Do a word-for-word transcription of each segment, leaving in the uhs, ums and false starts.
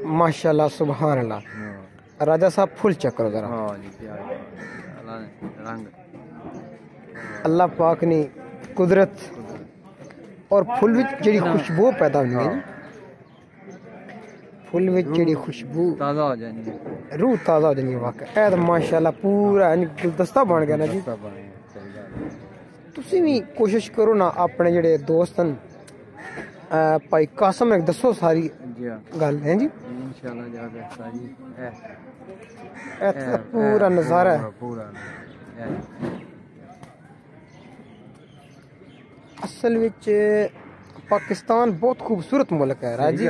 माशाल्लाह सुभान अल्लाह। राजा साहब फुल चेक करो जरा। अल्लाह पाक ने कुदरत और फुल विच जेड़ी खुशबू पैदा होनी है, फुल विच जेड़ी खुशबू ताज़ा हो जानी है, रूह ताज़ा हो जानी है। वाकई ए तो माशाल्लाह पूरा गुलदस्ता बन गया ना जी। तुसी भी कोशिश करो ना अपने जेड़े दोस्त न भाई कासम ने दसो सारी गल है जी। इंशाल्लाह जाके सारी ए पूरा नज़ारा है। असल विच पाकिस्तान बहुत खूबसूरत मुल्क है राजी।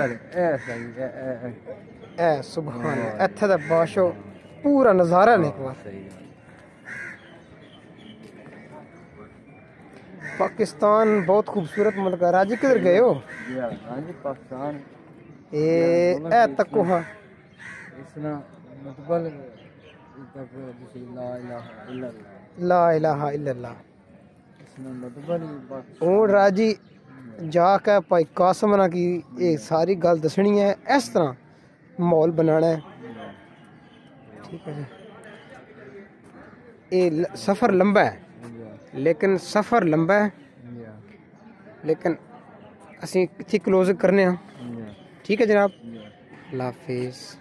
ए सुभान अल्लाह, इत्थे दा बाशो पूरा नज़ारा ने। पाकिस्तान बहुत खूबसूरत मुल्क है। राजी किधर गए हो? पाकिस्तान ए ए तको हां ला इलाहा इल्लल्लाह। हूँ राजी जाके भाई कासम ना की ये सारी गल दसनी है, इस तरह माहौल बनाना है। ठीक है जी। ये सफ़र लंबा है, लेकिन सफ़र लंबा है लेकिन असी इत्थे क्लोज करने। ठीक है जनाब, अल्लाह हाफिज़।